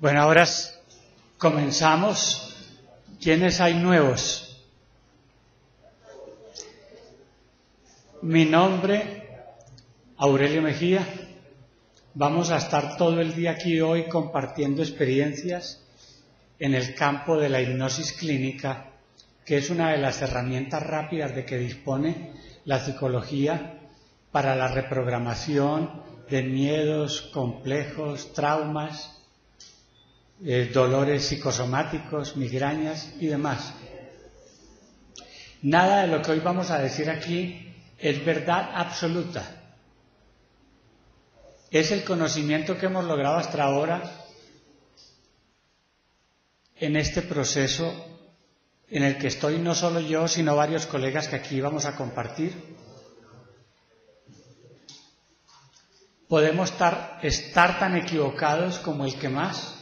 Bueno, ahora comenzamos. ¿Quiénes hay nuevos? Mi nombre, Aurelio Mejía. Vamos a estar todo el día aquí hoy compartiendo experiencias en el campo de la hipnosis clínica, que es una de las herramientas rápidas de que dispone la psicología para la reprogramación de miedos, complejos, traumas, dolores psicosomáticos, migrañas y demás. Nada de lo que hoy vamos a decir aquí es verdad absoluta. Es el conocimiento que hemos logrado hasta ahora en este proceso en el que estoy no solo yo, sino varios colegas que aquí vamos a compartir. Podemos estar tan equivocados como el que más.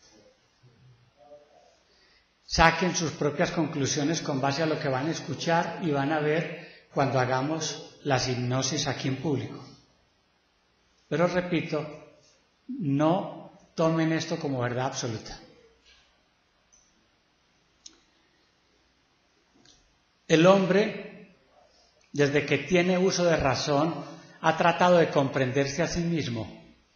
Saquen sus propias conclusiones con base a lo que van a escuchar y van a ver cuando hagamos las hipnosis aquí en público. Pero repito, no tomen esto como verdad absoluta. El hombre, desde que tiene uso de razón, ha tratado de comprenderse a sí mismo,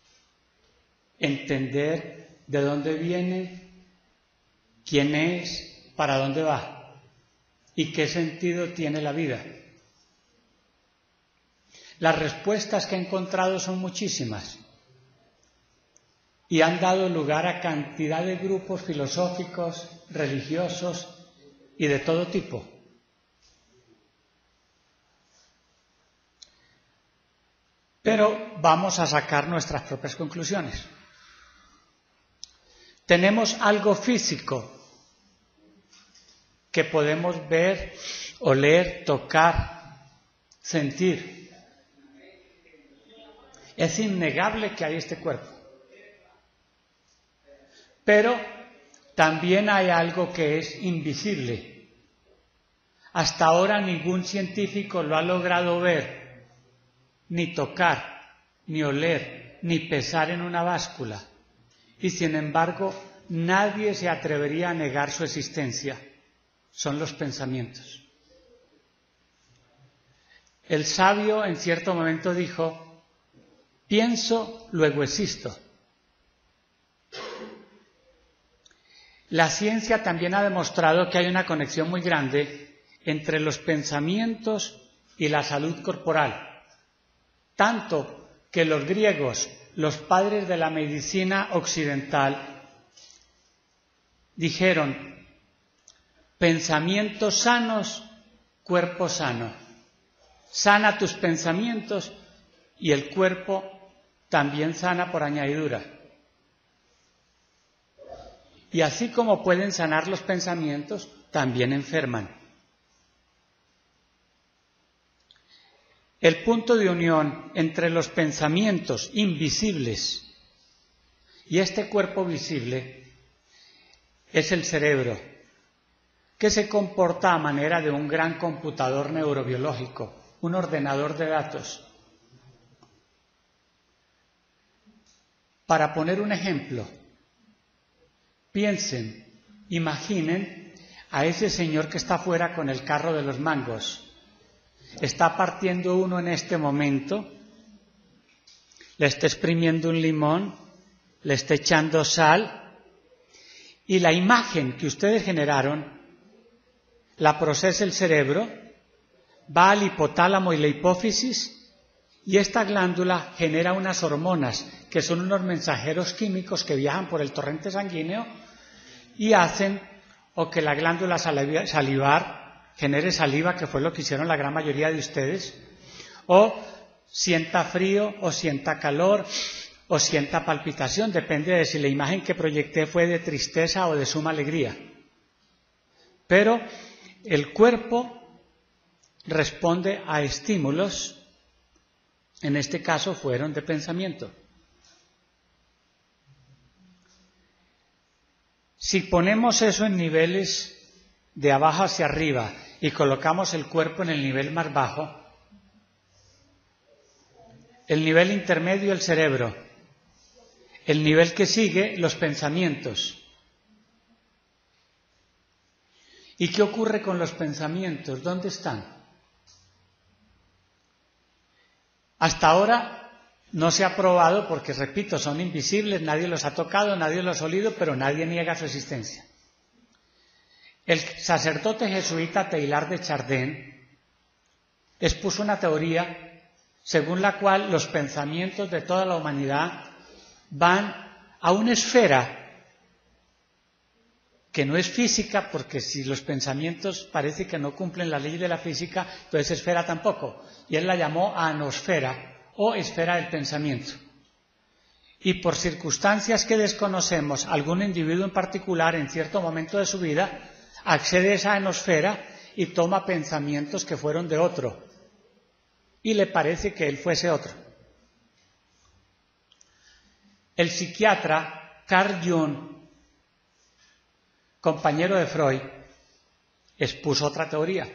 entender de dónde viene, quién es, para dónde va y qué sentido tiene la vida. Las respuestas que he encontrado son muchísimas y han dado lugar a cantidad de grupos filosóficos, religiosos y de todo tipo. Pero vamos a sacar nuestras propias conclusiones. Tenemos algo físico que podemos ver, oler, tocar, sentir. Es innegable que hay este cuerpo. Pero también hay algo que es invisible. Hasta ahora ningún científico lo ha logrado ver, ni tocar, ni oler, ni pesar en una báscula. Y sin embargo, nadie se atrevería a negar su existencia. Son los pensamientos. El sabio en cierto momento dijo: pienso, luego existo. La ciencia también ha demostrado que hay una conexión muy grande entre los pensamientos y la salud corporal. Tanto que los griegos, los padres de la medicina occidental, dijeron: pensamientos sanos, cuerpo sano. Sana tus pensamientos y el cuerpo también sana por añadidura. Y así como pueden sanar los pensamientos, también enferman. El punto de unión entre los pensamientos invisibles y este cuerpo visible es el cerebro, que se comporta a manera de un gran computador neurobiológico, un ordenador de datos. Para poner un ejemplo, piensen, imaginen a ese señor que está afuera con el carro de los mangos. Está partiendo uno en este momento, le está exprimiendo un limón, le está echando sal, y la imagen que ustedes generaron la procesa el cerebro, va al hipotálamo y la hipófisis, y esta glándula genera unas hormonas que son unos mensajeros químicos que viajan por el torrente sanguíneo y hacen o que la glándula salivar genere saliva, que fue lo que hicieron la gran mayoría de ustedes, o sienta frío, o sienta calor, o sienta palpitación, depende de si la imagen que proyecté fue de tristeza o de suma alegría. Pero el cuerpo responde a estímulos, en este caso fueron de pensamiento. Si ponemos eso en niveles de abajo hacia arriba y colocamos el cuerpo en el nivel más bajo, el nivel intermedio el cerebro, El nivel que sigue, los pensamientos. ¿Y qué ocurre con los pensamientos? ¿Dónde están? Hasta ahora no se ha probado porque, repito, son invisibles, nadie los ha tocado, nadie los ha olido, pero nadie niega su existencia. El sacerdote jesuita Teilhard de Chardin expuso una teoría según la cual los pensamientos de toda la humanidad van a una esfera que no es física, porque si los pensamientos parece que no cumplen la ley de la física, entonces esfera tampoco. Y él la llamó anosfera o esfera del pensamiento. Y por circunstancias que desconocemos, algún individuo en particular en cierto momento de su vida accede a esa anosfera y toma pensamientos que fueron de otro. Y le parece que él fuese otro. El psiquiatra Carl Jung, compañero de Freud, expuso otra teoría,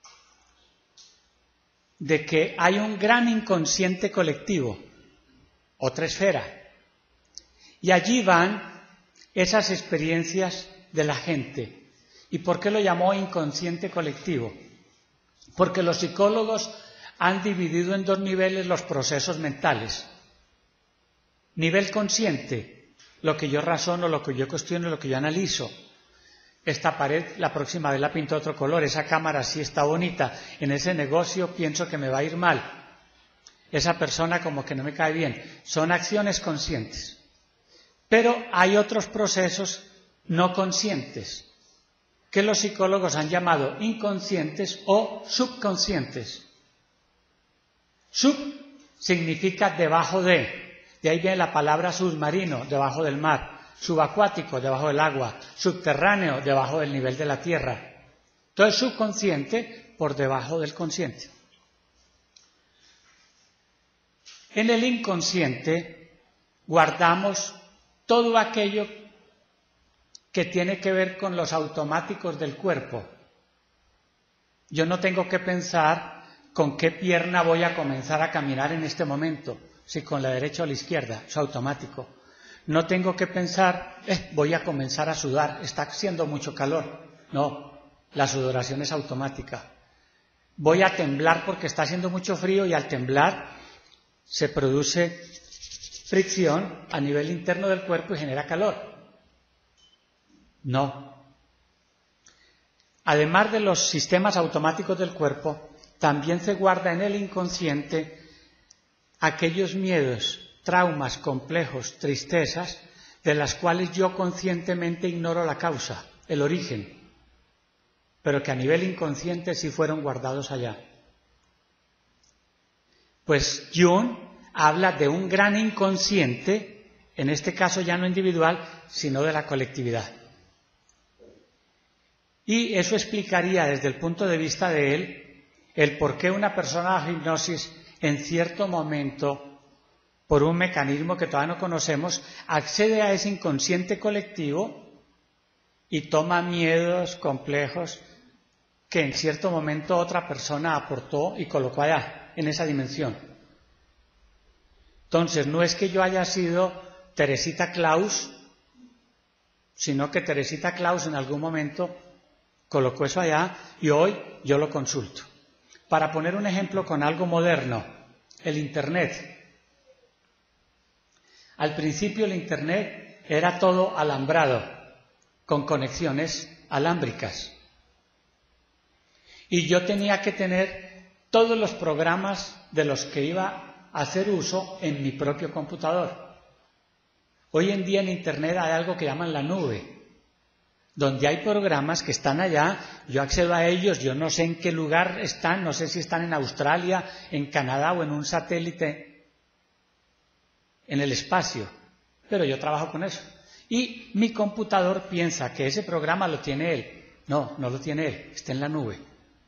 de que hay un gran inconsciente colectivo, otra esfera, y allí van esas experiencias de la gente. ¿Y por qué lo llamó inconsciente colectivo? Porque los psicólogos han dividido en dos niveles los procesos mentales. Nivel consciente, lo que yo razono, lo que yo cuestiono, lo que yo analizo. Esta pared, la próxima vez la pinto de otro color, esa cámara sí está bonita, en ese negocio pienso que me va a ir mal, esa persona como que no me cae bien. Son acciones conscientes. Pero hay otros procesos no conscientes, que los psicólogos han llamado inconscientes o subconscientes. Sub significa debajo de ahí viene la palabra submarino, debajo del mar. Subacuático, debajo del agua, subterráneo, debajo del nivel de la tierra. Entonces, subconsciente, por debajo del consciente. En el inconsciente guardamos todo aquello que tiene que ver con los automáticos del cuerpo. Yo no tengo que pensar con qué pierna voy a comenzar a caminar en este momento, si con la derecha o la izquierda, es automático. No tengo que pensar, voy a comenzar a sudar, está haciendo mucho calor. No, la sudoración es automática. Voy a temblar porque está haciendo mucho frío y al temblar se produce fricción a nivel interno del cuerpo y genera calor. No. Además de los sistemas automáticos del cuerpo, también se guarda en el inconsciente aquellos miedos, traumas, complejos, tristezas, de las cuales yo conscientemente ignoro la causa, el origen, pero que a nivel inconsciente sí fueron guardados allá. Pues Jung habla de un gran inconsciente, en este caso ya no individual, sino de la colectividad. Y eso explicaría desde el punto de vista de él el por qué una persona de hipnosis en cierto momento, por un mecanismo que todavía no conocemos, accede a ese inconsciente colectivo y toma miedos complejos que en cierto momento otra persona aportó y colocó allá, en esa dimensión. Entonces, no es que yo haya sido Teresita Claus, sino que Teresita Claus en algún momento colocó eso allá y hoy yo lo consulto. Para poner un ejemplo con algo moderno, el Internet. Al principio el Internet era todo alambrado, con conexiones alámbricas. Y yo tenía que tener todos los programas de los que iba a hacer uso en mi propio computador. Hoy en día en Internet hay algo que llaman la nube, donde hay programas que están allá, yo accedo a ellos, yo no sé en qué lugar están, no sé si están en Australia, en Canadá o en un satélite en el espacio, pero yo trabajo con eso. Y mi computador piensa que ese programa lo tiene él. No, no lo tiene él, está en la nube.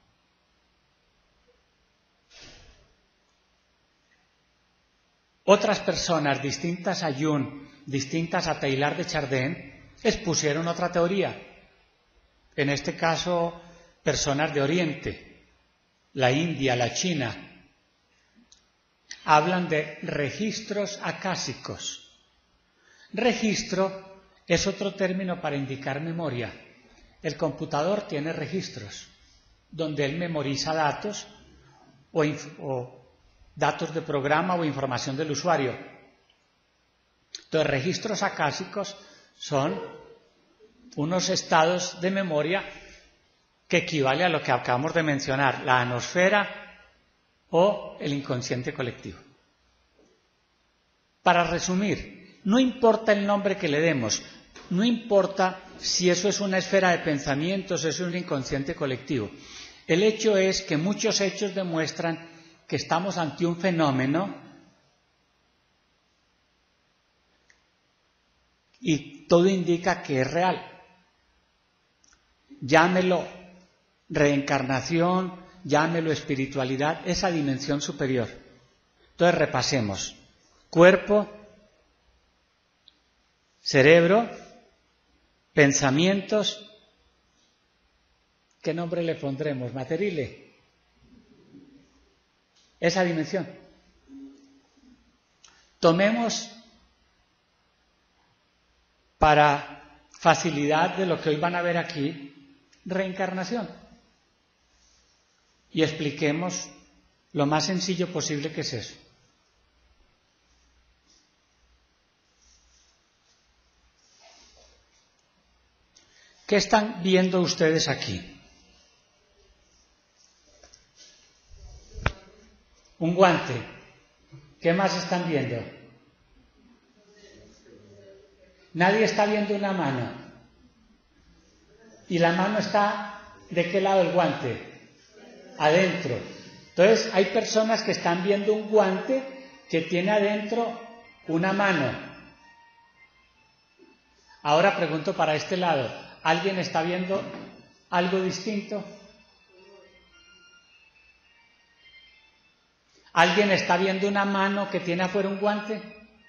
Otras personas distintas a Jung, distintas a Teilhard de Chardin, expusieron otra teoría. En este caso, personas de Oriente, la India, la China, hablan de registros acásicos. Registro es otro término para indicar memoria. El computador tiene registros, donde él memoriza datos o datos de programa o información del usuario. Entonces, registros acásicos son unos estados de memoria que equivale a lo que acabamos de mencionar, la anosfera o el inconsciente colectivo. Para resumir, no importa el nombre que le demos, no importa si eso es una esfera de pensamientos, eso es un inconsciente colectivo. El hecho es que muchos hechos demuestran que estamos ante un fenómeno y todo indica que es real. Llámelo reencarnación, llámelo espiritualidad, esa dimensión superior. Entonces repasemos. Cuerpo, cerebro, pensamientos. ¿Qué nombre le pondremos? Materile. Esa dimensión. Tomemos para facilidad de lo que hoy van a ver aquí, reencarnación. Y expliquemos lo más sencillo posible que es eso. ¿Qué están viendo ustedes aquí? Un guante. ¿Qué más están viendo? Nadie está viendo una mano. ¿Y la mano está de qué lado el guante? Adentro. Entonces, hay personas que están viendo un guante que tiene adentro una mano. Ahora pregunto para este lado. ¿Alguien está viendo algo distinto? ¿Alguien está viendo una mano que tiene afuera un guante?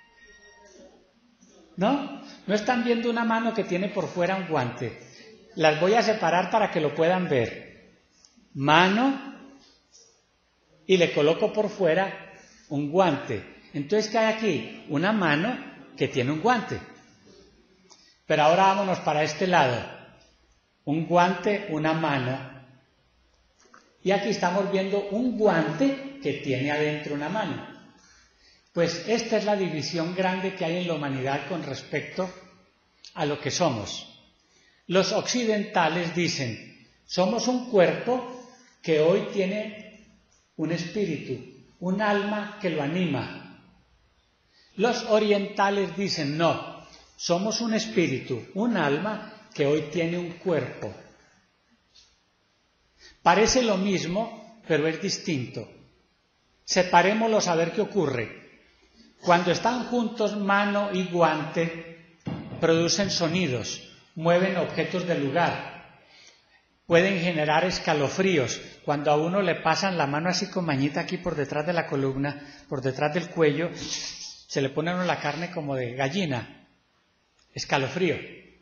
¿No? No están viendo una mano que tiene por fuera un guante. Las voy a separar para que lo puedan ver. Mano y le coloco por fuera un guante. Entonces, ¿qué hay aquí? Una mano que tiene un guante. Pero ahora vámonos para este lado. Un guante, una mano. Y aquí estamos viendo un guante que tiene adentro una mano. Pues esta es la división grande que hay en la humanidad con respecto a lo que somos. Los occidentales dicen, somos un cuerpo que hoy tiene un espíritu, un alma que lo anima. Los orientales dicen, no. Somos un espíritu, un alma que hoy tiene un cuerpo. Parece lo mismo, pero es distinto. Separémoslos a ver qué ocurre. Cuando están juntos mano y guante, producen sonidos, mueven objetos del lugar, pueden generar escalofríos. Cuando a uno le pasan la mano así con mañita aquí por detrás de la columna, por detrás del cuello, se le pone a uno la carne como de gallina. Escalofrío.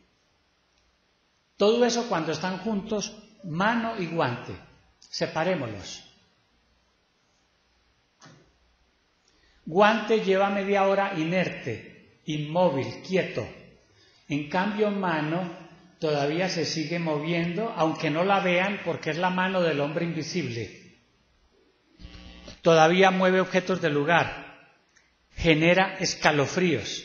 Todo eso cuando están juntos, mano y guante. Separémoslos. Guante lleva media hora inerte, inmóvil, quieto. En cambio, mano todavía se sigue moviendo, aunque no la vean porque es la mano del hombre invisible. Todavía mueve objetos del lugar. Genera escalofríos.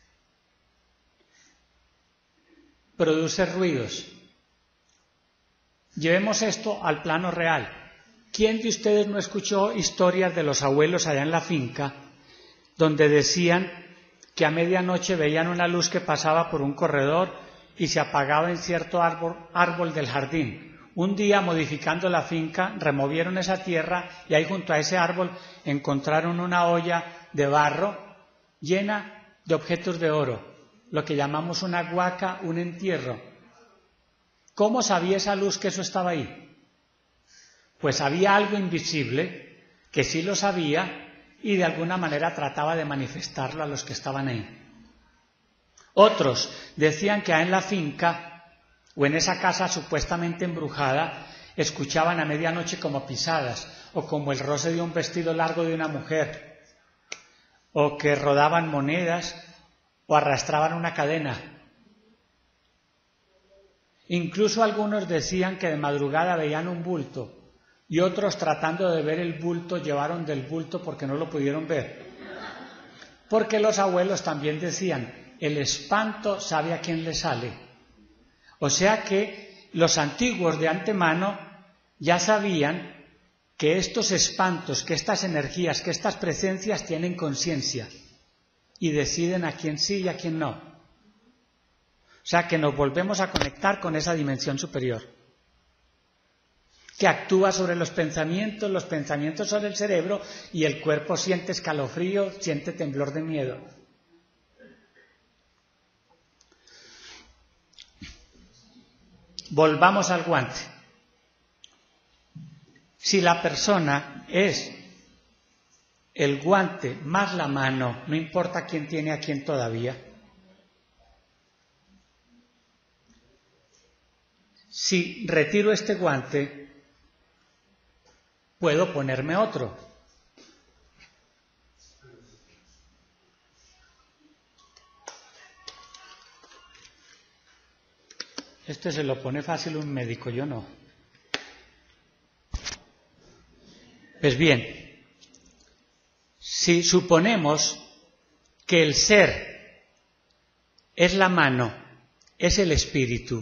Produce ruidos. Llevemos esto al plano real. ¿Quién de ustedes no escuchó historias de los abuelos allá en la finca donde decían que a medianoche veían una luz que pasaba por un corredor y se apagaba en cierto árbol del jardín? Un día, modificando la finca, removieron esa tierra y ahí junto a ese árbol encontraron una olla de barro llena de objetos de oro. Lo que llamamos una huaca, un entierro. ¿Cómo sabía esa luz que eso estaba ahí? Pues había algo invisible que sí lo sabía y de alguna manera trataba de manifestarlo a los que estaban ahí. Otros decían que en la finca o en esa casa supuestamente embrujada escuchaban a medianoche como pisadas o como el roce de un vestido largo de una mujer o que rodaban monedas o arrastraban una cadena. Incluso algunos decían que de madrugada veían un bulto y otros, tratando de ver el bulto, llevaron del bulto porque no lo pudieron ver. Porque los abuelos también decían, el espanto sabe a quién le sale. O sea que los antiguos de antemano ya sabían que estos espantos, que estas energías, que estas presencias tienen conciencia y deciden a quién sí y a quién no. O sea que nos volvemos a conectar con esa dimensión superior, que actúa sobre los pensamientos sobre el cerebro, y el cuerpo siente escalofrío, siente temblor de miedo. Volvamos al guante. Si la persona es el guante más la mano, no importa quién tiene a quién todavía. Si retiro este guante, puedo ponerme otro. Este se lo pone fácil un médico, yo no. Pues bien, si suponemos que el ser es la mano, es el espíritu,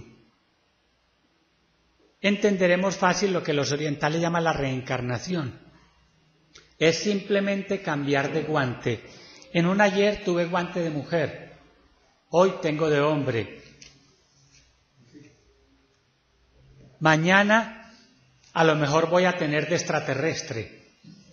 entenderemos fácil lo que los orientales llaman la reencarnación. Es simplemente cambiar de guante. En un ayer tuve guante de mujer, hoy tengo de hombre. Mañana a lo mejor voy a tener de extraterrestre,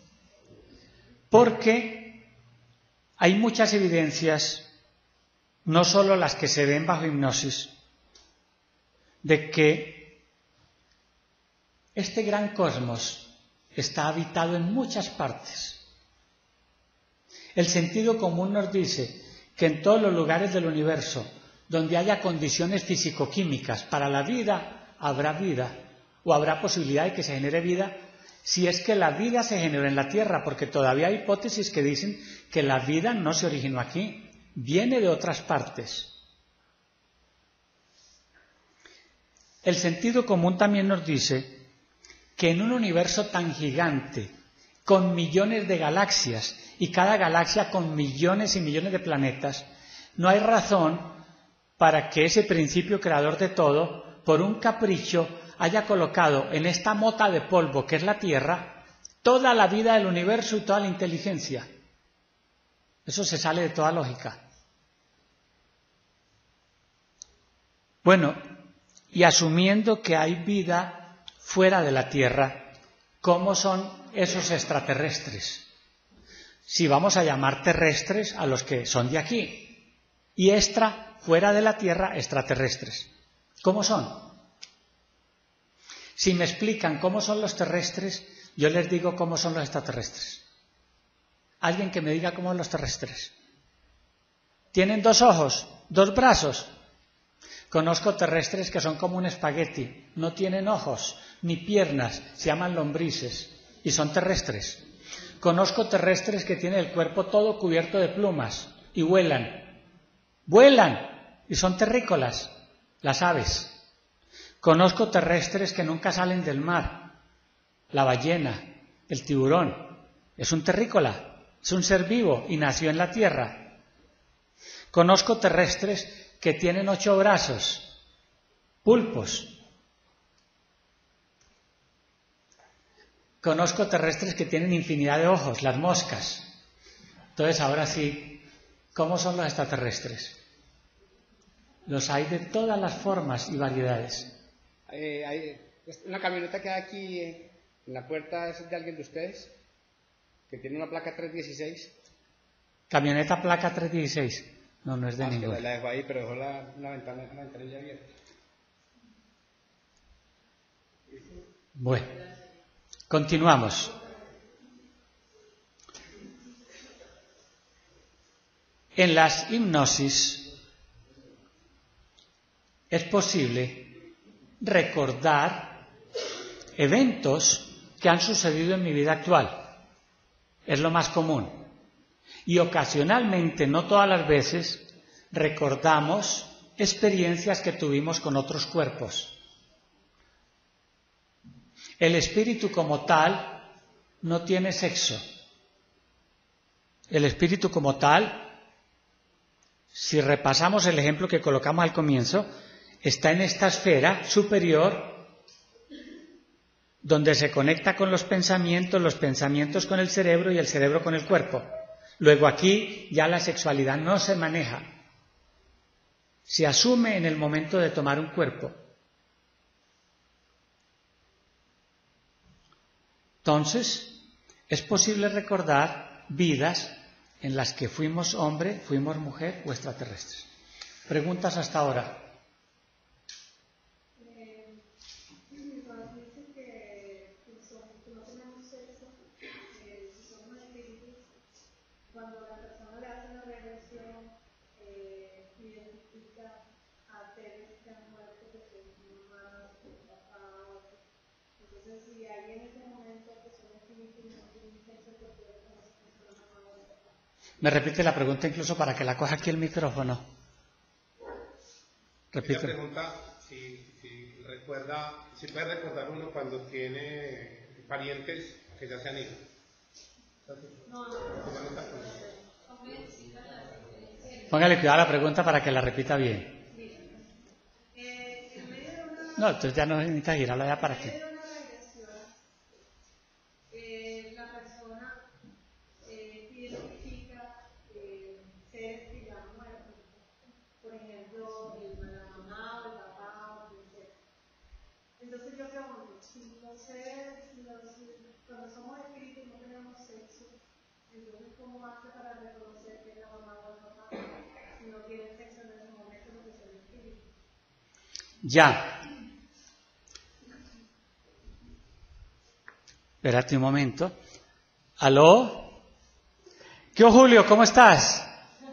porque hay muchas evidencias, no solo las que se ven bajo hipnosis, de que este gran cosmos está habitado en muchas partes. El sentido común nos dice que en todos los lugares del universo donde haya condiciones físico-químicas para la vida, habrá vida, o habrá posibilidad de que se genere vida, si es que la vida se generó en la Tierra, porque todavía hay hipótesis que dicen que la vida no se originó aquí, viene de otras partes. El sentido común también nos dice que en un universo tan gigante, con millones de galaxias, y cada galaxia con millones y millones de planetas, no hay razón para que ese principio creador de todo, por un capricho, haya colocado en esta mota de polvo que es la Tierra toda la vida del universo y toda la inteligencia. Eso se sale de toda lógica. Bueno, y asumiendo que hay vida fuera de la Tierra, ¿cómo son esos extraterrestres? Si vamos a llamar terrestres a los que son de aquí, y fuera de la Tierra, extraterrestres. ¿Cómo son? Si me explican cómo son los terrestres, yo les digo cómo son los extraterrestres. Alguien que me diga cómo son los terrestres. ¿Tienen 2 ojos, 2 brazos? Conozco terrestres que son como un espagueti, no tienen ojos ni piernas, se llaman lombrices y son terrestres. Conozco terrestres que tienen el cuerpo todo cubierto de plumas y vuelan. ¡Vuelan! Y son terrícolas, las aves. Conozco terrestres que nunca salen del mar. La ballena, el tiburón, es un terrícola, es un ser vivo y nació en la tierra. Conozco terrestres que tienen 8 brazos, pulpos. Conozco terrestres que tienen infinidad de ojos, las moscas. Entonces, ahora sí, ¿cómo son los extraterrestres? Los hay de todas las formas y variedades. Hay una camioneta que hay aquí en la puerta, ¿es de alguien de ustedes? Que tiene una placa 316. ¿Camioneta placa 316? No, no es de ninguno. La dejó ahí, pero dejó una ventanilla abierta. Bueno, continuamos. En las hipnosis es posible recordar eventos que han sucedido en mi vida actual. Es lo más común. Y ocasionalmente, no todas las veces, recordamos experiencias que tuvimos con otros cuerpos. El espíritu como tal no tiene sexo. El espíritu como tal, si repasamos el ejemplo que colocamos al comienzo, está en esta esfera superior donde se conecta con los pensamientos con el cerebro y el cerebro con el cuerpo. Luego aquí ya la sexualidad no se maneja. Se asume en el momento de tomar un cuerpo. Entonces, es posible recordar vidas en las que fuimos hombre, fuimos mujer o extraterrestres. Preguntas hasta ahora. Cuando la persona le hace una regresión, identifica a seres que han muerto, que son mamás, papá, entonces si hay en ese momento que son espíritus no tienen sexo, porque no se mamá o papá. Me repite la pregunta incluso para que la coja aquí el micrófono. Repite. Ella pregunta si puede recordar uno cuando tiene parientes que ya se han ido. Póngale cuidado a la pregunta para que la repita bien. No, entonces ya no necesita girarla ya para qué. La persona identifica seres que ya han muerto. Por ejemplo, la mamá o el papá o quien sea. Entonces yo pregunto, si los seres, cuando somos espíritus no tenemos sexo, entonces ¿cómo hace para reconocer que es la mamá o el papá si no tienen sexo en ese momento porque son espíritus? Ya. Espérate un momento. ¿Aló? ¿Qué, Julio? ¿Cómo estás?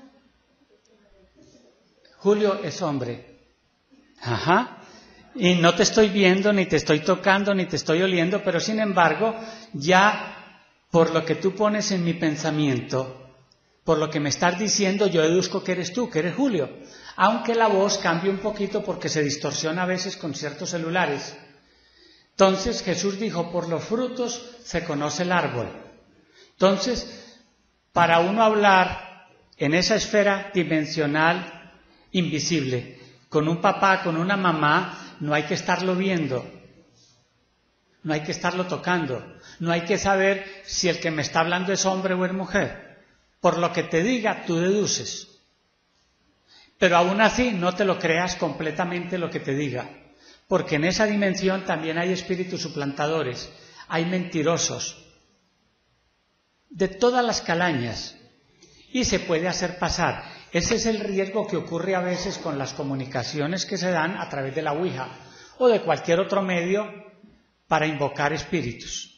Julio es hombre. Ajá. Y no te estoy viendo, ni te estoy tocando, ni te estoy oliendo, pero sin embargo, ya por lo que tú pones en mi pensamiento, por lo que me estás diciendo, yo deduzco que eres tú, que eres Julio. Aunque la voz cambie un poquito porque se distorsiona a veces con ciertos celulares. Entonces Jesús dijo, por los frutos se conoce el árbol. Entonces, para uno hablar en esa esfera dimensional invisible, con un papá, con una mamá, no hay que estarlo viendo, no hay que estarlo tocando, no hay que saber si el que me está hablando es hombre o es mujer. Por lo que te diga, tú deduces. Pero aún así no te lo creas completamente lo que te diga, porque en esa dimensión también hay espíritus suplantadores, hay mentirosos, de todas las calañas, y se puede hacer pasar. Ese es el riesgo que ocurre a veces con las comunicaciones que se dan a través de la Ouija o de cualquier otro medio para invocar espíritus.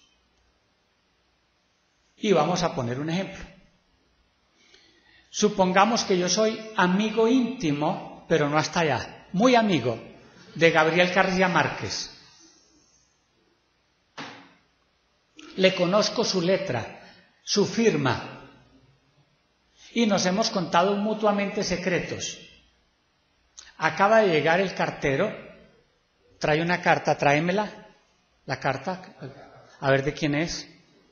Y vamos a poner un ejemplo. Supongamos que yo soy amigo íntimo, pero no hasta allá, muy amigo, de Gabriel García Márquez. Le conozco su letra, su firma, y nos hemos contado mutuamente secretos. Acaba de llegar el cartero, trae una carta, tráemela, la carta, a ver de quién es.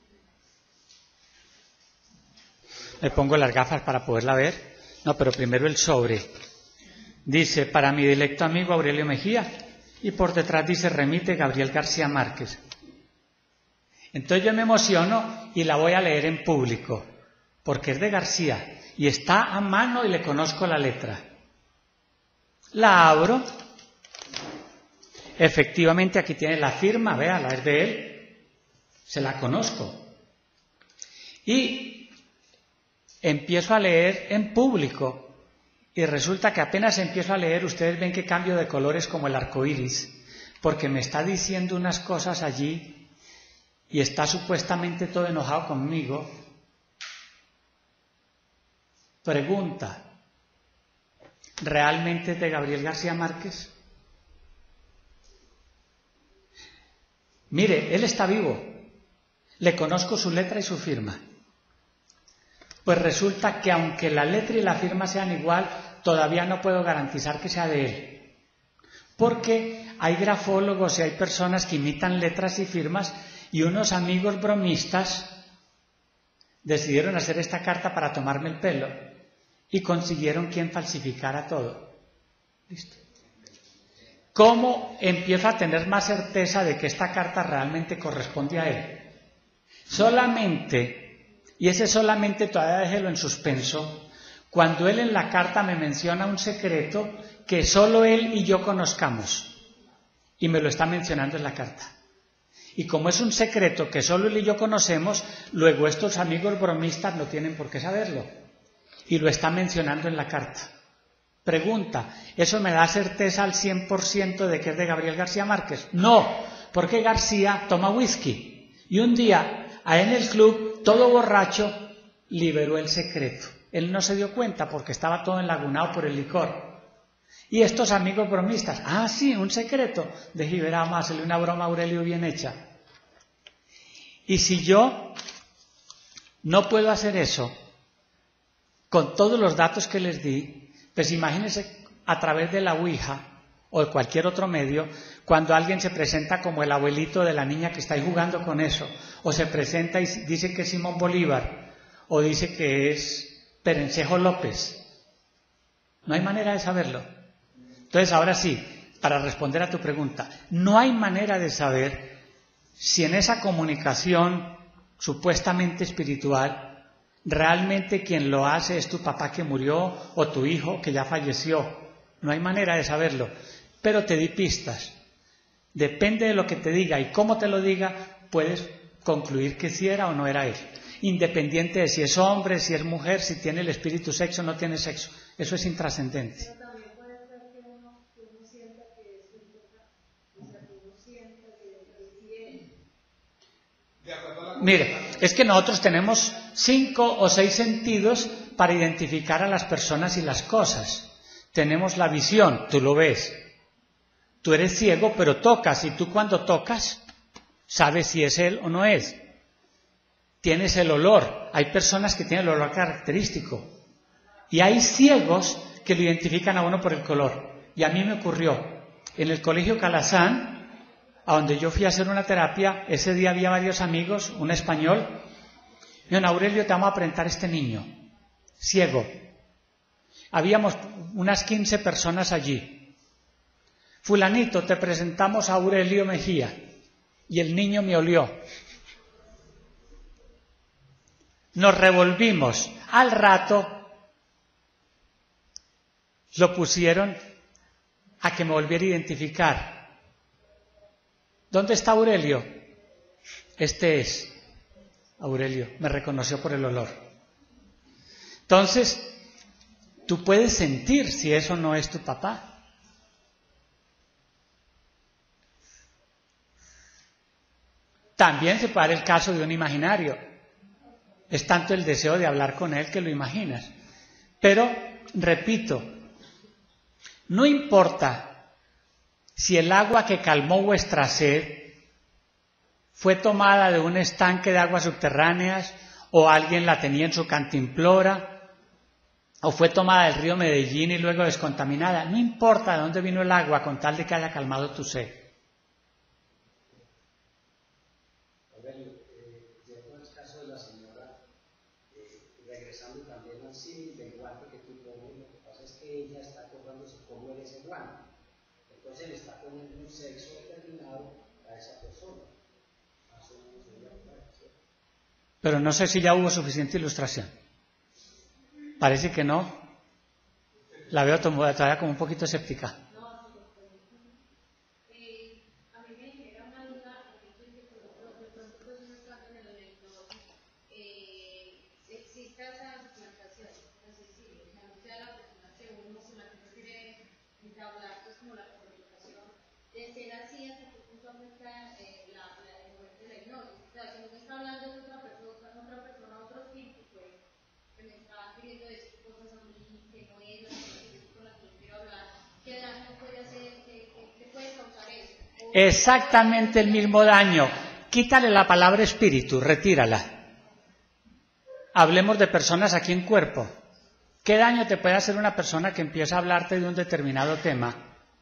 Me pongo las gafas para poderla ver. No, pero primero el sobre. Dice, para mi directo amigo Aurelio Mejía, y por detrás dice, remite Gabriel García Márquez. Entonces yo me emociono y la voy a leer en público, porque es de García, y está a mano y le conozco la letra. La abro, efectivamente aquí tiene la firma, véala, es de él, se la conozco. Y empiezo a leer en público, y resulta que apenas empiezo a leer, ustedes ven que cambio de colores como el arco iris, porque me está diciendo unas cosas allí, y está supuestamente todo enojado conmigo. Pregunta, ¿realmente es de Gabriel García Márquez? Mire, él está vivo, le conozco su letra y su firma. Pues resulta que aunque la letra y la firma sean igual, todavía no puedo garantizar que sea de él. Porque hay grafólogos y hay personas que imitan letras y firmas, y unos amigos bromistas decidieron hacer esta carta para tomarme el pelo y consiguieron quien falsificara todo. ¿Listo? ¿Cómo empiezo a tener más certeza de que esta carta realmente corresponde a él? Solamente, y ese solamente todavía déjelo en suspenso, cuando él en la carta me menciona un secreto que solo él y yo conozcamos, y me lo está mencionando en la carta. Y como es un secreto que solo él y yo conocemos, luego estos amigos bromistas no tienen por qué saberlo, y lo está mencionando en la carta. Pregunta, ¿eso me da certeza al 100% de que es de Gabriel García Márquez? No, porque García toma whisky, y un día, en el club, todo borracho, liberó el secreto. Él no se dio cuenta porque estaba todo enlagunado por el licor. Y estos amigos bromistas, sí, un secreto, de Giberama, hacerle una broma a Aurelio bien hecha. Y si yo no puedo hacer eso, con todos los datos que les di, pues imagínense a través de la Ouija o de cualquier otro medio, cuando alguien se presenta como el abuelito de la niña que está ahí jugando con eso, o se presenta y dice que es Simón Bolívar, o dice que es Perencejo López. No hay manera de saberlo. Entonces, ahora sí, para responder a tu pregunta, no hay manera de saber si en esa comunicación supuestamente espiritual, realmente quien lo hace es tu papá que murió o tu hijo que ya falleció. No hay manera de saberlo, pero te di pistas. Depende de lo que te diga y cómo te lo diga, puedes concluir que si era o no era él. Independiente de si es hombre, si es mujer, si tiene el espíritu sexo o no tiene sexo. Eso es intrascendente. Pero también puede ser que uno sienta que es un pecado, o sea, que uno sienta que es. Mire, es que nosotros tenemos 5 o 6 sentidos para identificar a las personas y las cosas. Tenemos la visión, tú lo ves. Tú eres ciego, pero tocas, y tú cuando tocas, sabes si es él o no es. Tienes el olor. Hay personas que tienen el olor característico. Y hay ciegos que lo identifican a uno por el color. Y a mí me ocurrió. En el colegio Calazán, a donde yo fui a hacer una terapia, ese día había varios amigos, un español. Y don Aurelio, te vamos a presentar a este niño, ciego. Habíamos unas 15 personas allí. Fulanito, te presentamos a Aurelio Mejía. Y el niño me olió. Nos revolvimos. Al rato lo pusieron a que me volviera a identificar. ¿Dónde está Aurelio? Este es Aurelio. Me reconoció por el olor. Entonces, tú puedes sentir si eso no es tu papá. También se puede dar el caso de un imaginario. Es tanto el deseo de hablar con él que lo imaginas. Pero, repito, no importa si el agua que calmó vuestra sed fue tomada de un estanque de aguas subterráneas o alguien la tenía en su cantimplora o fue tomada del río Medellín y luego descontaminada. No importa de dónde vino el agua con tal de que haya calmado tu sed. Pero no sé si ya hubo suficiente ilustración. Parece que no. La veo todavía como un poquito escéptica. A mí me genera una duda, porque de pronto pues uno está en el elemento, exista esa suplantación, es decir, o sea, no sea la persona que uno se la quiere entablar, pues como la comunicación, de ser así hasta qué punto afecta la muerte de la ignorancia. O sea, si uno está hablando de otra persona, otro tipo, pues, que me está queriendo decir cosas a mí que no es la persona con la que yo quiero hablar, ¿qué daño puede hacer, qué puede causar eso? Exactamente el mismo daño. Quítale la palabra espíritu, retírala. Hablemos de personas aquí en cuerpo. ¿Qué daño te puede hacer una persona que empieza a hablarte de un determinado tema?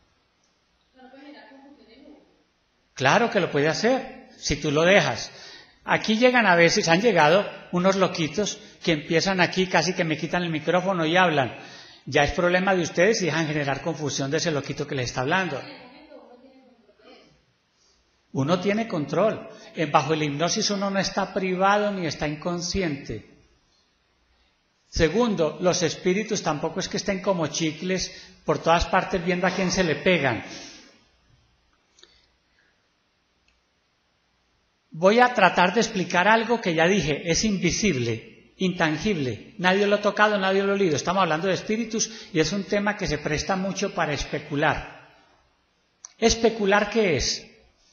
Claro que lo puede hacer, si tú lo dejas. Aquí llegan a veces, han llegado unos loquitos que empiezan aquí, casi que me quitan el micrófono y hablan. Ya es problema de ustedes y dejan generar confusión de ese loquito que les está hablando. Uno tiene control. Bajo la hipnosis uno no está privado ni está inconsciente. Segundo, los espíritus tampoco es que estén como chicles por todas partes viendo a quién se le pegan. Voy a tratar de explicar algo que ya dije, es invisible, intangible. Nadie lo ha tocado, nadie lo ha leído. Estamos hablando de espíritus y es un tema que se presta mucho para especular. ¿Especular qué es?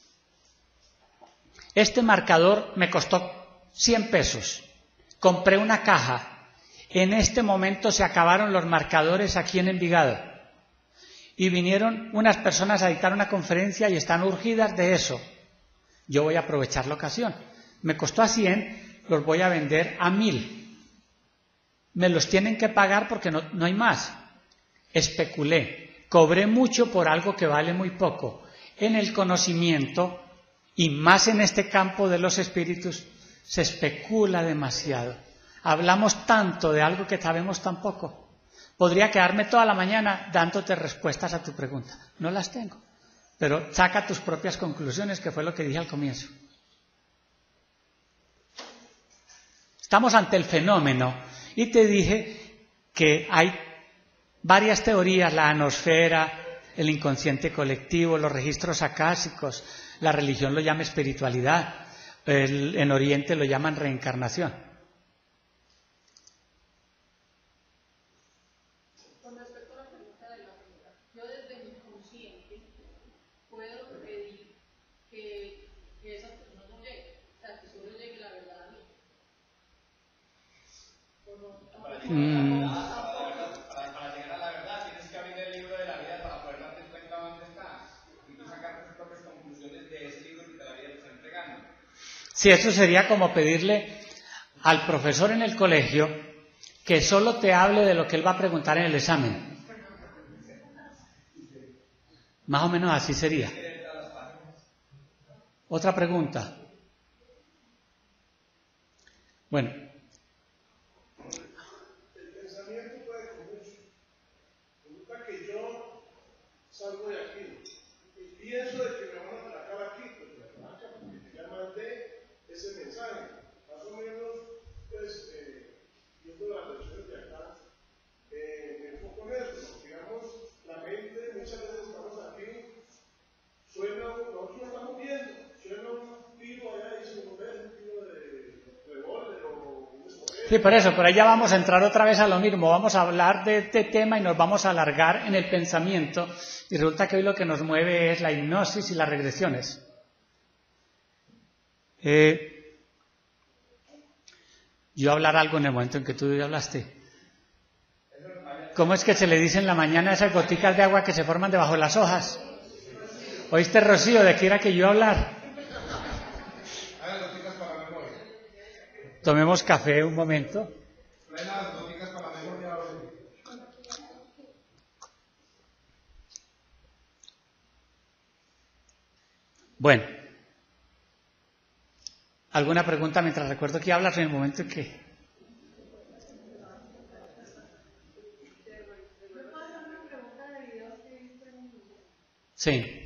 Este marcador me costó 100 pesos. Compré una caja. En este momento se acabaron los marcadores aquí en Envigado. Y vinieron unas personas a dictar una conferencia y están urgidas de eso. Yo voy a aprovechar la ocasión. Me costó a 100, los voy a vender a 1000. Me los tienen que pagar porque no hay más. Especulé. Cobré mucho por algo que vale muy poco. En el conocimiento, y más en este campo de los espíritus, se especula demasiado. Hablamos tanto de algo que sabemos tan poco. Podría quedarme toda la mañana dándote respuestas a tu pregunta. No las tengo. Pero saca tus propias conclusiones, que fue lo que dije al comienzo. Estamos ante el fenómeno y te dije que hay varias teorías, la anosfera, el inconsciente colectivo, los registros acásicos, la religión lo llama espiritualidad, en Oriente lo llaman reencarnación. Para llegar a la verdad tienes que abrir el libro de la vida para poder darte cuenta dónde estás y tú sacar tus propias conclusiones de ese libro que te la vida te está entregando. Sí, eso sería como pedirle al profesor en el colegio que solo te hable de lo que él va a preguntar en el examen. Más o menos así sería. Otra pregunta. Bueno. Salgo de aquí y pienso de que me van a atacar aquí, pues me atacan porque ya mandé ese mensaje. Más o menos, pues, viendo las lecciones de acá, me enfoco en eso. Digamos, la mente, muchas veces estamos aquí, nosotros lo estamos viendo, suena un tiro allá y se nos ve un tiro de revólver o un escopeta. Sí, por eso, por ahí ya vamos a entrar otra vez a lo mismo. Vamos a hablar de este tema y nos vamos a alargar en el pensamiento. Y resulta que hoy lo que nos mueve es la hipnosis y las regresiones. Yo hablar algo en el momento en que tú hablaste. ¿Cómo es que se le dice en la mañana esas goticas de agua que se forman debajo de las hojas? ¿Oíste, Rocío, de qué era que yo hablar? Tomemos café un momento. Bueno, ¿alguna pregunta mientras recuerdo que hablas en el momento en que? ¿Me puedo hacer una pregunta de videos que he visto en YouTube? Sí.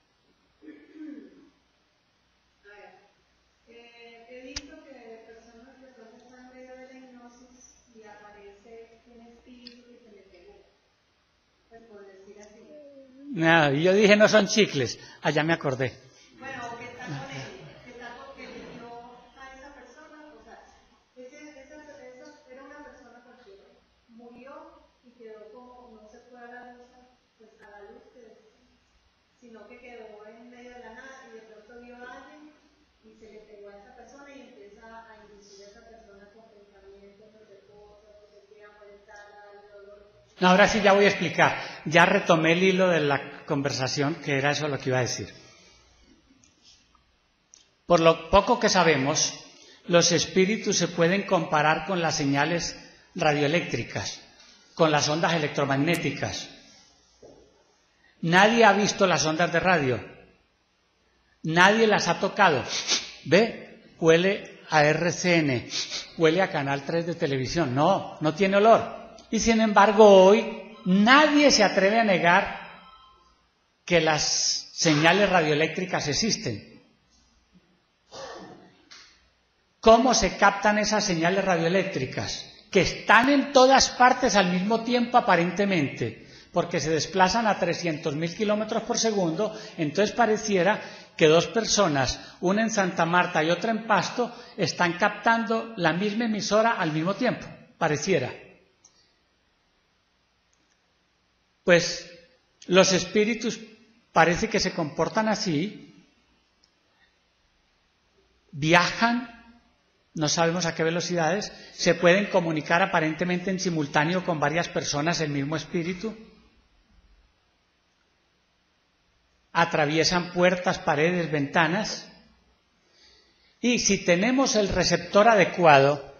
A ver, he visto que personas que están en medio de la hipnosis y aparece un espíritu que se le pegó. Pues por decir así. Nada, y yo dije no son chicles. Allá me acordé. Bueno, que está con él, que está porque le dio a esa persona, o sea, esa era una persona cualquiera, murió y quedó como, no se fue a la luz, pues a la luz, sino que quedó en medio de la nada y de pronto vio a alguien y se le pegó a esa persona y empieza a inducir a esa persona con pensamientos, de cosas, no sé qué, a molestarla, el dolor. No, ahora sí ya voy a explicar. Ya retomé el hilo de la conversación, que era eso lo que iba a decir. Por lo poco que sabemos, los espíritus se pueden comparar con las señales radioeléctricas, con las ondas electromagnéticas. Nadie ha visto las ondas de radio, nadie las ha tocado. ¿Ve? Huele a RCN, huele a Canal 3 de televisión. No, no tiene olor. Y sin embargo hoy nadie se atreve a negar que las señales radioeléctricas existen. ¿Cómo se captan esas señales radioeléctricas? Que están en todas partes al mismo tiempo aparentemente, porque se desplazan a 300.000 kilómetros por segundo, entonces pareciera que dos personas, una en Santa Marta y otra en Pasto, están captando la misma emisora al mismo tiempo, pareciera. Pues los espíritus parece que se comportan así, viajan, no sabemos a qué velocidades, se pueden comunicar aparentemente en simultáneo con varias personas, el mismo espíritu, atraviesan puertas, paredes, ventanas, y si tenemos el receptor adecuado,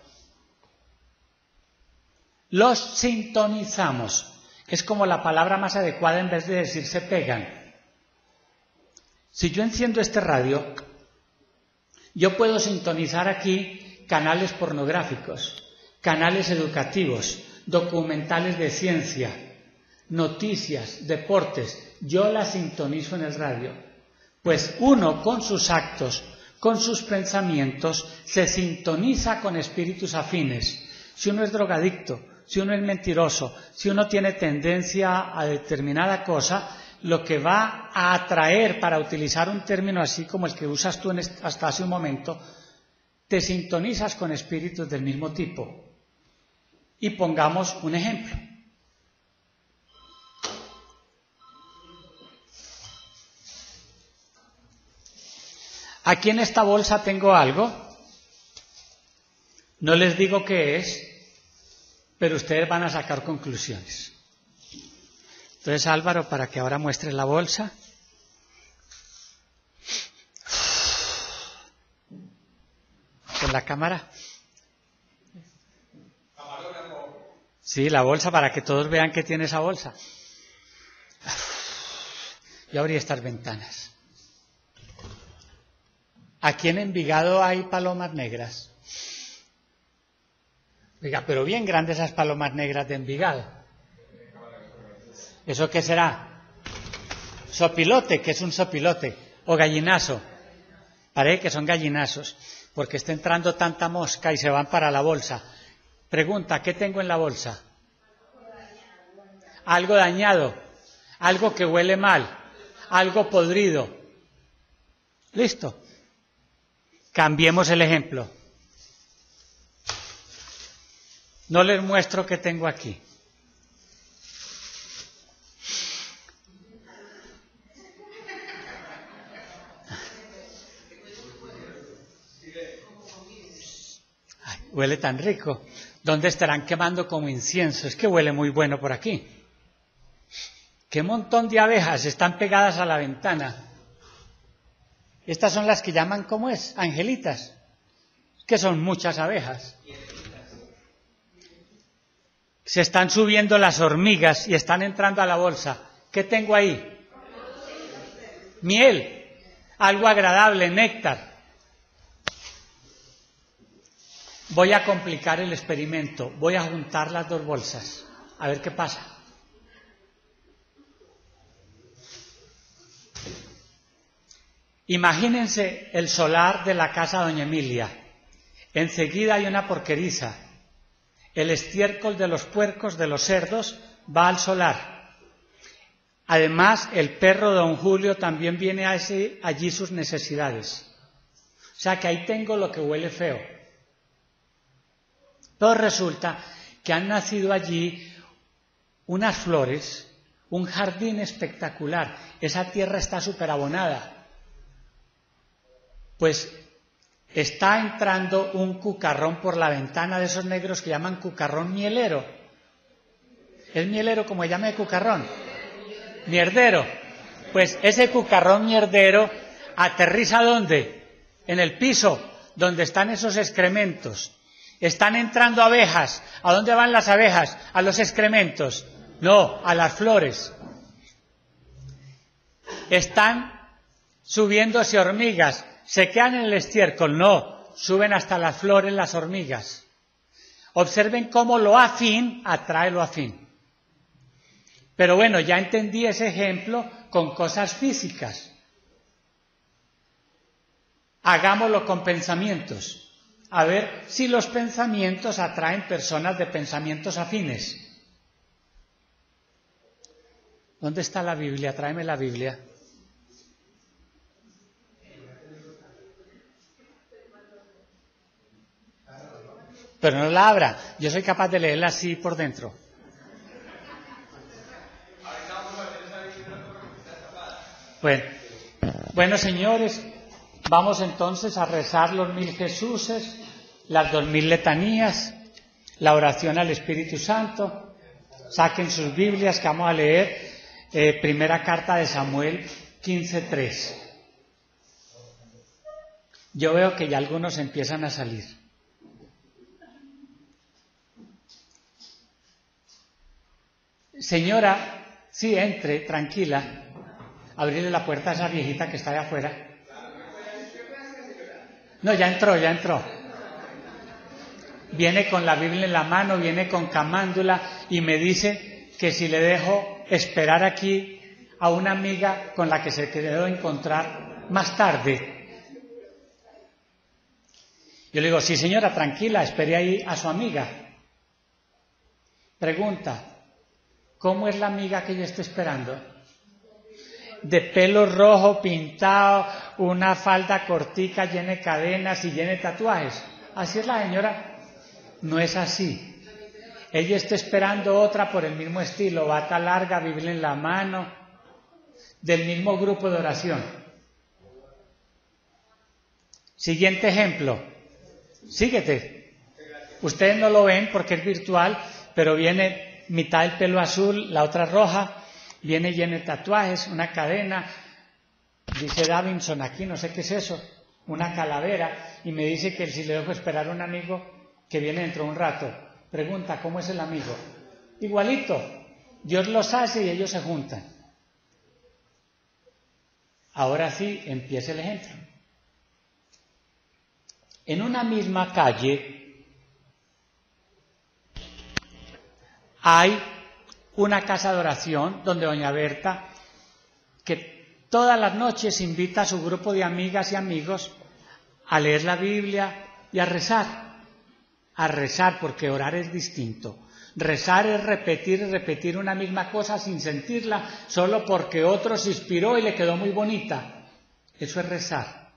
los sintonizamos. Es como la palabra más adecuada en vez de decir se pegan. Si yo enciendo este radio, yo puedo sintonizar aquí canales pornográficos, canales educativos, documentales de ciencia, noticias, deportes. Yo las sintonizo en el radio. Pues uno con sus actos, con sus pensamientos, se sintoniza con espíritus afines. Si uno es drogadicto, si uno es mentiroso, si uno tiene tendencia a determinada cosa, lo que va a atraer, para utilizar un término así como el que usas tú hasta hace un momento, te sintonizas con espíritus del mismo tipo. Y pongamos un ejemplo. Aquí en esta bolsa tengo algo, no les digo qué es, pero ustedes van a sacar conclusiones. Entonces, Álvaro, para que ahora muestre la bolsa. Con la cámara. Sí, la bolsa, para que todos vean que tiene esa bolsa. Yo abrí estas ventanas. Aquí en Envigado hay palomas negras. Oiga, pero bien grandes esas palomas negras de Envigado. ¿Eso qué será? Sopilote, que es un sopilote, o gallinazo. Parece que son gallinazos, porque está entrando tanta mosca y se van para la bolsa. Pregunta, ¿qué tengo en la bolsa? Algo dañado, algo que huele mal, algo podrido. ¿Listo? Cambiemos el ejemplo. No les muestro qué tengo aquí. Huele tan rico. ¿Dónde estarán quemando como incienso? Es que huele muy bueno por aquí. ¡Qué montón de abejas están pegadas a la ventana! Estas son las que llaman, ¿cómo es? Angelitas. Que son muchas abejas. Se están subiendo las hormigas y están entrando a la bolsa. ¿Qué tengo ahí? Miel. Algo agradable, néctar. Voy a complicar el experimento, voy a juntar las dos bolsas, a ver qué pasa. Imagínense el solar de la casa Doña Emilia. Enseguida hay una porqueriza. El estiércol de los puercos, de los cerdos, va al solar. Además, el perro Don Julio también viene a allí sus necesidades. O sea que ahí tengo lo que huele feo. Pero resulta que han nacido allí unas flores, un jardín espectacular. Esa tierra está superabonada. Pues está entrando un cucarrón por la ventana de esos negros que llaman cucarrón mielero. ¿Es mielero como se llama el cucarrón? Mierdero. Pues ese cucarrón mierdero aterriza ¿dónde? En el piso. donde están esos excrementos. Están entrando abejas. ¿A dónde van las abejas? A los excrementos. No, a las flores. Están subiéndose hormigas. ¿Se quedan en el estiércol? No, suben hasta las flores las hormigas. Observen cómo lo afín atrae lo afín. Pero bueno, ya entendí ese ejemplo con cosas físicas. Hagámoslo con pensamientos. A ver si los pensamientos atraen personas de pensamientos afines. ¿Dónde está la Biblia? Tráeme la Biblia. Pero no la abra. Yo soy capaz de leerla así por dentro. Bueno, señores, vamos entonces a rezar los 1000 Jesuses, las 2000 letanías, la oración al Espíritu Santo. Saquen sus Biblias que vamos a leer primera carta de Samuel 15:3. Yo veo que ya algunos empiezan a salir. Señora, sí, entre, tranquila. Abrirle la puerta a esa viejita que está allá afuera. No, ya entró. Viene con la Biblia en la mano, viene con camándula y me dice que si le dejo esperar aquí a una amiga con la que se quedó encontrar más tarde. Yo le digo, sí señora, tranquila, espere ahí a su amiga. Pregunta, ¿cómo es la amiga que ella está esperando? De pelo rojo, pintado, una falda cortica, llena de cadenas y llena de tatuajes. ¿Así es la señora? No es así. Ella está esperando otra por el mismo estilo, bata larga, Biblia en la mano, del mismo grupo de oración. Siguiente ejemplo. Síguete. Ustedes no lo ven porque es virtual, pero viene mitad del pelo azul, la otra roja. Viene lleno de tatuajes, una cadena, dice Davinson aquí, no sé qué es eso, una calavera, y me dice que si le dejo esperar a un amigo que viene dentro de un rato. Pregunta, ¿cómo es el amigo? Igualito, Dios los hace y ellos se juntan. Ahora sí, empieza el ejemplo. En una misma calle hay una casa de oración donde doña Berta, que todas las noches invita a su grupo de amigas y amigos a leer la Biblia y a rezar porque orar es distinto. Rezar es repetir una misma cosa sin sentirla, solo porque otro se inspiró y le quedó muy bonita. Eso es rezar.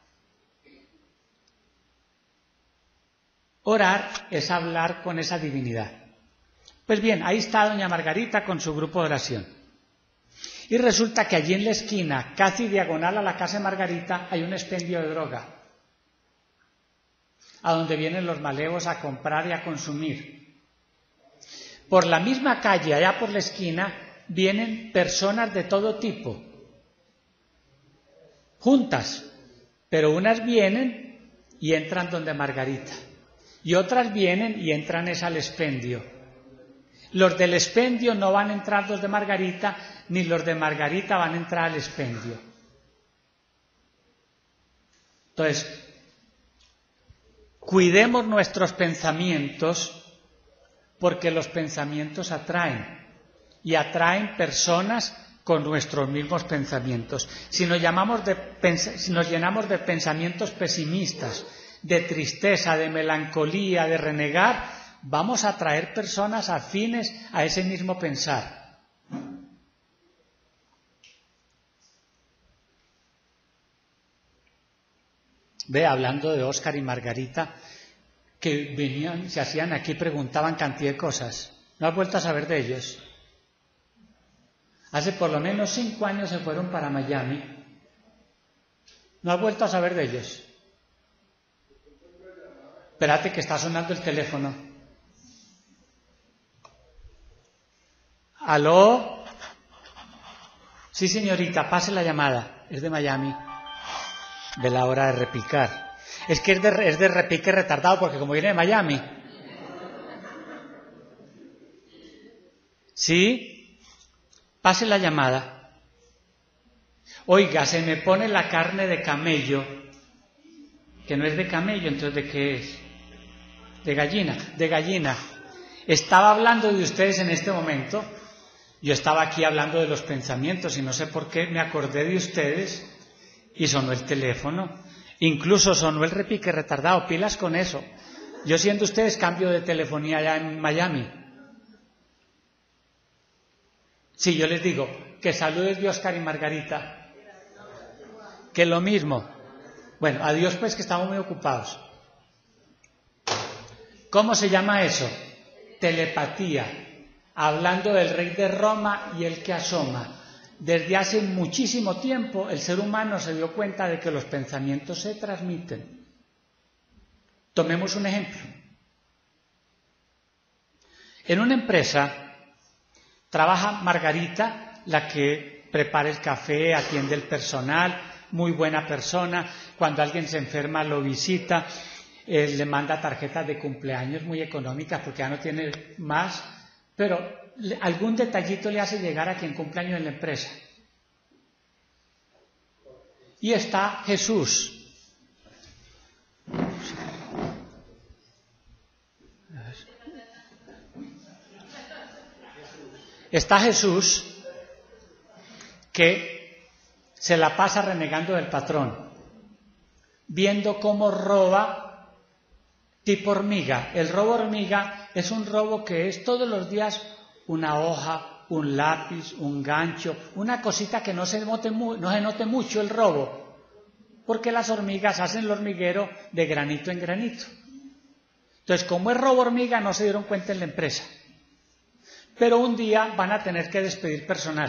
Orar es hablar con esa divinidad. Pues bien, ahí está doña Margarita con su grupo de oración. Y resulta que allí en la esquina, casi diagonal a la casa de Margarita, hay un expendio de droga, a donde vienen los malevos a comprar y a consumir. Por la misma calle, allá por la esquina, vienen personas de todo tipo, juntas, pero unas vienen y entran donde Margarita, y otras vienen y entran es al expendio. Los del expendio no van a entrar los de Margarita, ni los de Margarita van a entrar al expendio. Entonces, cuidemos nuestros pensamientos, porque los pensamientos atraen, y atraen personas con nuestros mismos pensamientos. Si nos llenamos de pensamientos pesimistas, de tristeza, de melancolía, de renegar, vamos a atraer personas afines a ese mismo pensar. Ve, hablando de Óscar y Margarita, que venían, se hacían aquí, preguntaban cantidad de cosas. ¿No has vuelto a saber de ellos? Hace por lo menos 5 años se fueron para Miami. ¿No has vuelto a saber de ellos? Espérate que está sonando el teléfono. ¿Aló? Sí, señorita, pase la llamada. Es de Miami. De la hora de repicar. Es que es de repique retardado porque como viene de Miami. ¿Sí? Pase la llamada. Oiga, se me pone la carne de camello, que no es de camello, entonces ¿de qué es? De gallina, de gallina. Estaba hablando de ustedes en este momento. Yo estaba aquí hablando de los pensamientos y no sé por qué me acordé de ustedes y sonó el teléfono. Incluso sonó el repique retardado, pilas con eso. Yo siendo ustedes cambio de telefonía allá en Miami. Sí, yo les digo, que saludes de Oscar y Margarita. Que lo mismo. Bueno, adiós pues que estamos muy ocupados. ¿Cómo se llama eso? Telepatía. Hablando del rey de Roma y el que asoma. Desde hace muchísimo tiempo el ser humano se dio cuenta de que los pensamientos se transmiten. Tomemos un ejemplo. En una empresa trabaja Margarita, la que prepara el café, atiende el personal, muy buena persona. Cuando alguien se enferma lo visita, le manda tarjetas de cumpleaños muy económicas porque ya no tiene más. Pero algún detallito le hace llegar a quien cumple años en la empresa. Y está Jesús. Está Jesús que se la pasa renegando del patrón, viendo cómo roba tipo hormiga. El robo hormiga es un robo que es todos los días una hoja, un lápiz, un gancho, una cosita que no se note mucho el robo, porque las hormigas hacen el hormiguero de granito en granito. Entonces, como es robo hormiga, no se dieron cuenta en la empresa. Pero un día van a tener que despedir personal.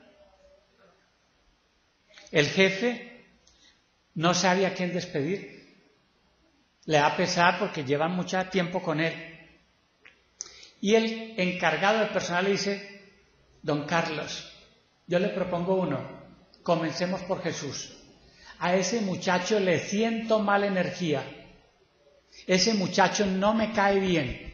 El jefe no sabe a quién despedir. Le da pesar porque llevan mucho tiempo con él. Y el encargado del personal le dice, don Carlos, yo le propongo uno, comencemos por Jesús. A ese muchacho le siento mala energía. Ese muchacho no me cae bien.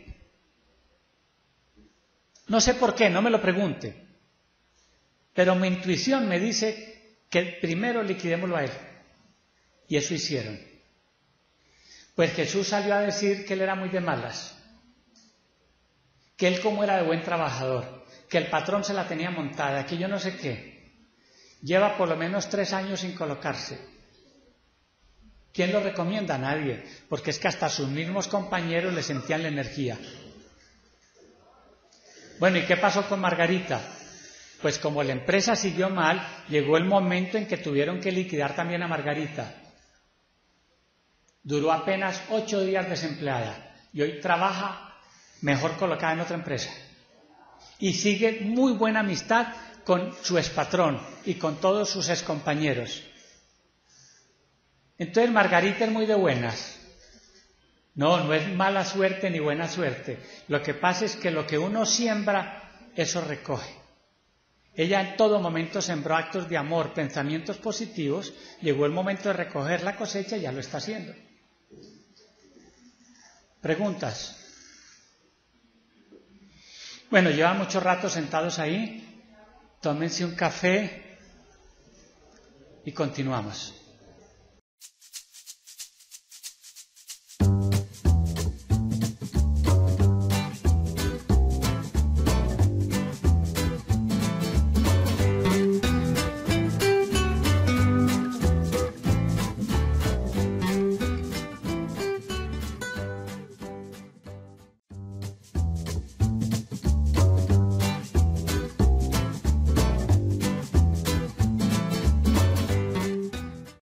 No sé por qué, no me lo pregunte. Pero mi intuición me dice que primero liquidémoslo a él. Y eso hicieron. Pues Jesús salió a decir que él era muy de malas. Que él como era de buen trabajador. Que el patrón se la tenía montada. Que yo no sé qué. Lleva por lo menos 3 años sin colocarse. ¿Quién lo recomienda? Nadie. Porque es que hasta sus mismos compañeros le sentían la energía. Bueno, ¿y qué pasó con Margarita? Pues como la empresa siguió mal, llegó el momento en que tuvieron que liquidar también a Margarita. Duró apenas 8 días desempleada y hoy trabaja mejor colocada en otra empresa. Y sigue muy buena amistad con su expatrón y con todos sus excompañeros. Entonces Margarita es muy de buenas. No es mala suerte ni buena suerte. Lo que pasa es que lo que uno siembra, eso recoge. Ella en todo momento sembró actos de amor, pensamientos positivos. Llegó el momento de recoger la cosecha y ya lo está haciendo. ¿Preguntas? Bueno, llevan mucho rato sentados ahí. Tómense un café y continuamos.